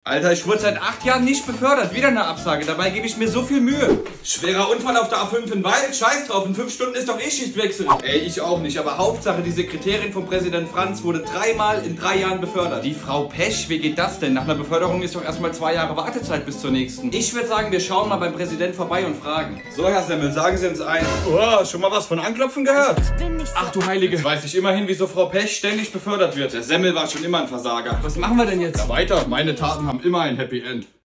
Alter, ich wurde seit 8 Jahren nicht befördert. Wieder eine Absage. Dabei gebe ich mir so viel Mühe. Schwerer Unfall auf der A5 in Weil. Scheiß drauf. In 5 Stunden ist doch eh Schichtwechsel. Ey, ich auch nicht. Aber Hauptsache, die Sekretärin von Präsident Franz wurde 3-mal in 3 Jahren befördert. Die Frau Pech, wie geht das denn? Nach einer Beförderung ist doch erstmal 2 Jahre Wartezeit bis zur nächsten. Ich würde sagen, wir schauen mal beim Präsident vorbei und fragen. So, Herr Semmel, sagen Sie uns ein. Oh, schon mal was von Anklopfen gehört? Ach du Heilige. Jetzt weiß ich immerhin, wieso Frau Pech ständig befördert wird. Der Semmel war schon immer ein Versager. Was machen wir denn jetzt? Ja, weiter. Meine Taten haben immer ein Happy End.